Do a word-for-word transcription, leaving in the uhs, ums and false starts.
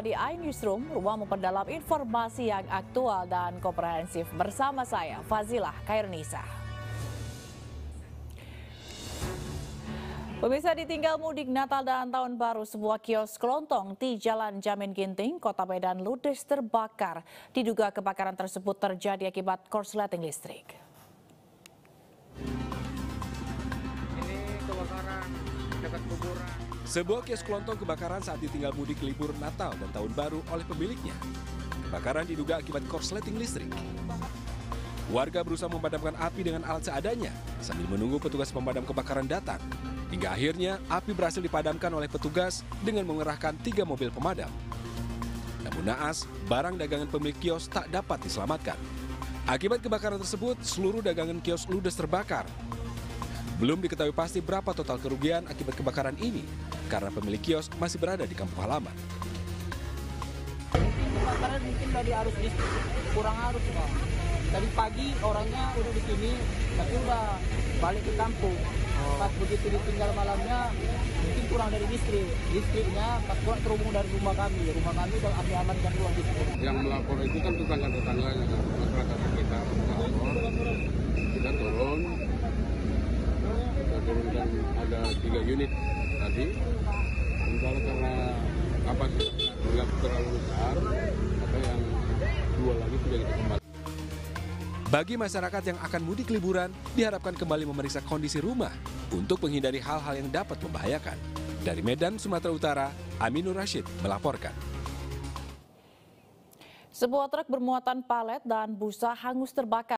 di iNewsroom, ruang memperdalam informasi yang aktual dan komprehensif. Bersama saya, Fazilah Khairnisa. Pemirsa, ditinggal mudik Natal dan Tahun Baru, sebuah kios kelontong di Jalan Jamin Ginting, Kota Medan ludes terbakar. Diduga kebakaran tersebut terjadi akibat korsleting listrik. Ini kebakaran dekat kuburan. Sebuah kios kelontong kebakaran saat ditinggal mudik libur Natal dan Tahun Baru oleh pemiliknya. Kebakaran diduga akibat korsleting listrik. Warga berusaha memadamkan api dengan alat seadanya sambil menunggu petugas pemadam kebakaran datang. Hingga akhirnya api berhasil dipadamkan oleh petugas dengan mengerahkan tiga mobil pemadam. Namun naas, barang dagangan pemilik kios tak dapat diselamatkan. Akibat kebakaran tersebut, seluruh dagangan kios ludes terbakar. Belum diketahui pasti berapa total kerugian akibat kebakaran ini, karena pemilik kios masih berada di kampung halaman. Kebakaran mungkin dari arus listrik, kurang arus Pak. Tadi pagi orangnya udah di sini, tapi udah balik ke kampung. Pas begitu ditinggal malamnya, mungkin kurang dari listrik. Listriknya pas kuat terhubung dari rumah kami. Rumah kami udah kami amankan dua listrik. Yang melapor itu kan tetangga-tetangganya, kan? Masyarakat sekitar melapor. Kita turun, kita turunkan ada tiga unit tadi. Sementara karena kapasitasnya nggak terlalu besar, maka yang dua lagi sudah kita kembali. Bagi masyarakat yang akan mudik liburan, diharapkan kembali memeriksa kondisi rumah untuk menghindari hal-hal yang dapat membahayakan. Dari Medan, Sumatera Utara, Aminur Rashid melaporkan. Sebuah truk bermuatan palet dan busa hangus terbakar.